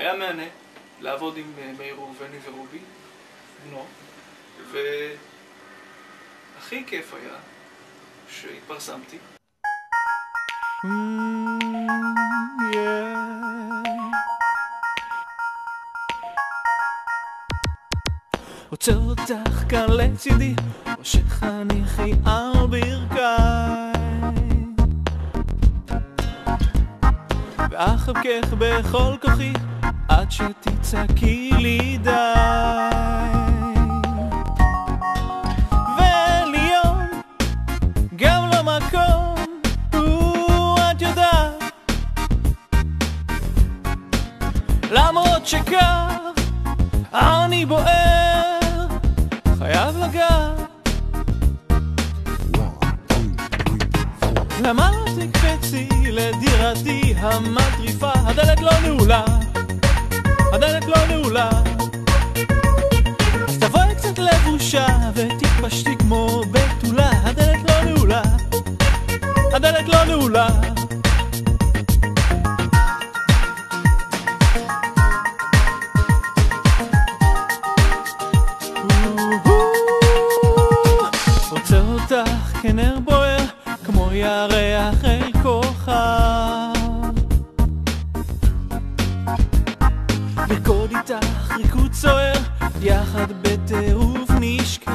היה מענה לעבוד עם מאיר ראובני ורובי, בנו, והכי כיף היה שהתפרסמתי. רוצה אותך כאן לצידי, ראשך הניחי על ברכיי, ואחבקך בכל כוחי עד שתצעקי לי די. ואין לי יום, גם לא מקום, את יודעת, למרות שכך אני בוער, חייב לגעת. למה תקפצי לדירתי המטריפה? הדלת לא נעולה, הדלת לא נעולה. אז תבואי קצת לבושה ותתפשטי כמו בתולה. הדלת לא נעולה, הדלת לא נעולה. רוצה אותך כנר בוער, כמו ירח אל כוכב, לרקוד איתך ריקוד סוער, יחד בטירוף נשכב.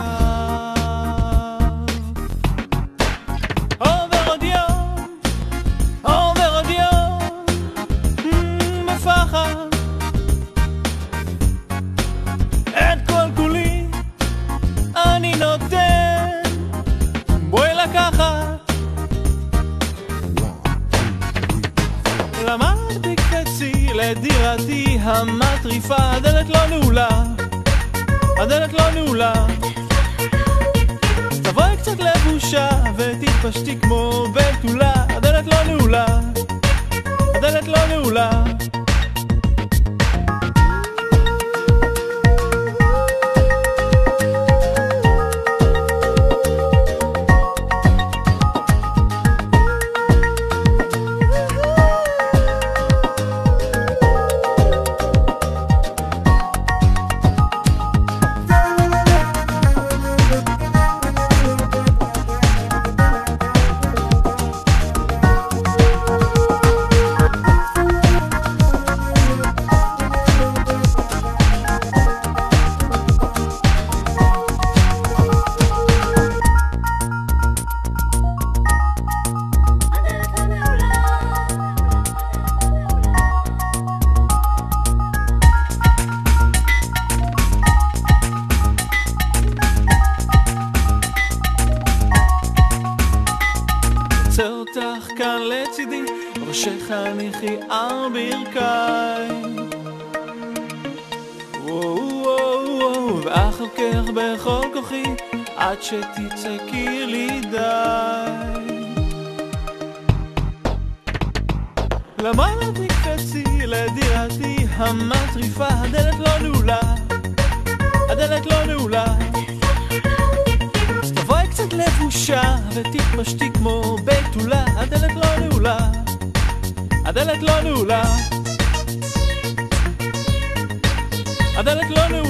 עובר עוד יום, עובר עוד יום, מפחד את כל כולי אני נותן, בואי לקחת. למה תקפצי לדירתי המטריפה? הדלת לא נעולה, הדלת לא נעולה. תבואי קצת לבושה ותתפשטי כמו בתולה. הדלת לא נעולה, הדלת לא נעולה. רוצה אותך כאן לצידי, ראשך הניחי על ברכיי, ואחבקך בכל כוחי עד שתצעקי לי די. למה תקפצי לדירתי המטריפה? הדלת לא נעולה, הדלת לא נעולה. תבואי קצת לבושה ותתפשטי כמו בתולה. הדלת לא נעולה, הדלת לא נעולה, הדלת לא נעולה.